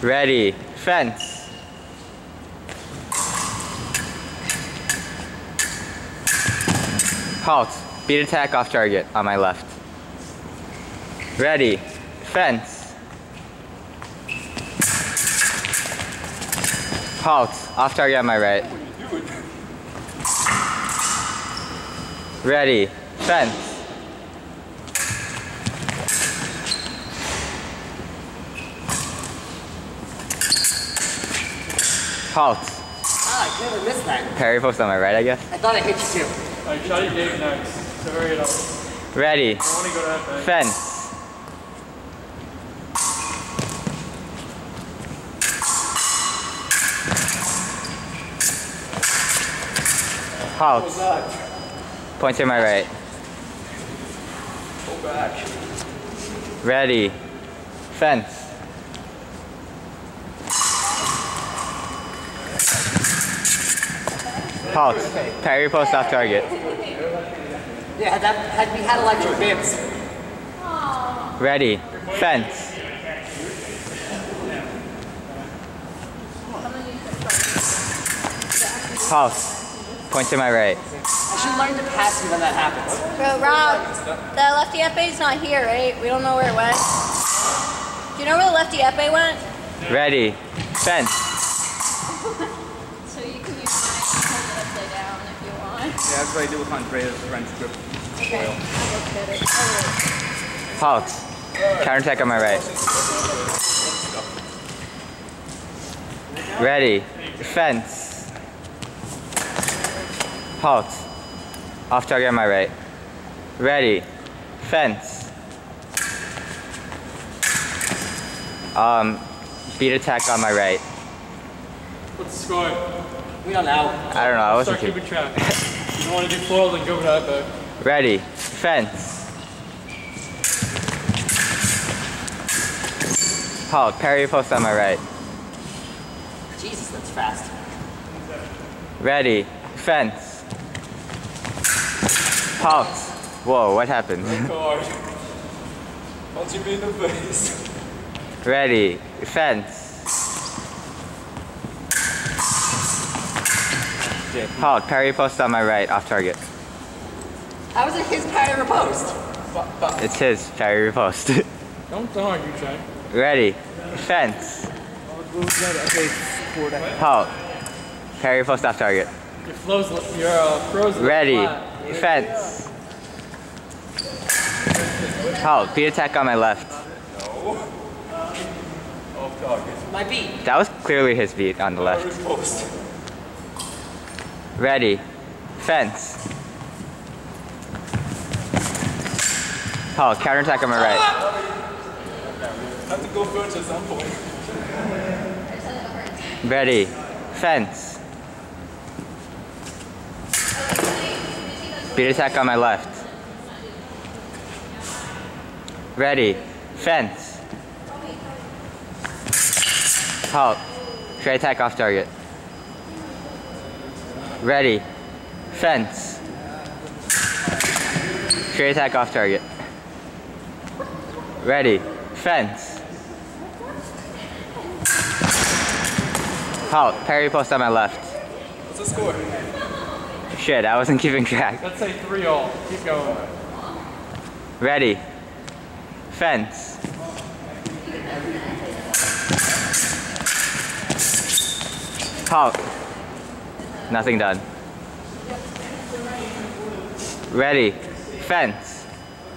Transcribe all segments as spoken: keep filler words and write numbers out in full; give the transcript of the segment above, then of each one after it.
Ready. Fence. Halt. Beat attack off target on my left. Ready. Fence. Halt. Off target on my right. Ready. Fence. Halt. Ah, I never missed that. Parry post on my right, I guess. I thought I hit you too. Alright, Charlie Dave next. So hurry it up. Ready. I want to go to that thing. Fence. Halt. What was that? Point to my right. Go back. Ready. Fence. Halt. Parry post off target. Yeah, had, that, had we had electric bibs. Ready. Fence. Halt. Point to my right. I should learn to pass you when that happens. Bro, Rob, the lefty epee is not here, right? We don't know where it went. Do you know where the lefty epee went? Ready. Fence. So you can use mine and hold it upside down if you want. Yeah, that's what I do with Andrea's French grip. Okay, I'll look at it. Oh, Halt. Counterattack on my right. Ready. Fence. Halt. Off target on my right. Ready. Fence. Um, beat attack on my right. What's the score? We don't know. I don't know, I wasn't Start too... keeping track. You don't want to do foil, then go to that back. Ready. Fence. Halt. Parry post on my right. Jesus, that's fast. Ready. Fence. Halt. Whoa, what happened? Card. Punch him in the face. Ready. Fence. Halt. Parry post on my right. Off target. How is it his parry riposte? It's his. Parry post. Don't don't argue, Chad. Ready. Fence. Halt. Parry post off target. Your flow's your uh, frozen. Ready. Flat. Fence. Halt. Beat attack on my left. Off target. My beat. That was clearly his beat on the left. Post. Ready. Fence. Halt. Counterattack on my right. Have to go first at some point. Ready. Fence. Beat attack on my left. Ready. Fence. Halt. Straight attack off target. Ready. Fence. Straight attack off target. Ready. Fence. Halt. Parry post on my left. What's the score? Shit, I wasn't keeping track. Let's say three all. Keep going. Ready. Fence. Halt. Nothing done. Ready. Fence.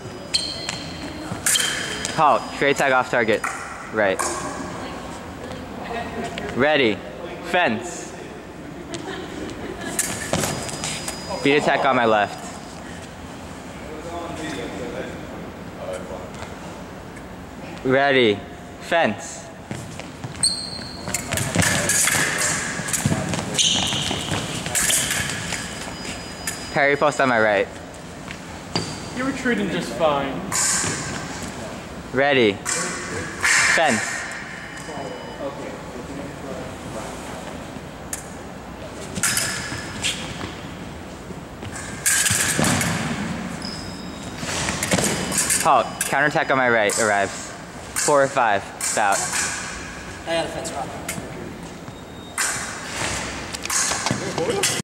Halt. Straight tag off target. Right. Ready. Fence. Beat attack on my left. Ready. Fence. Parry post on my right. You're retreating just fine. Ready. Fence. Halt. Counterattack on my right arrives. Four or five. Bout. I got a fence rock.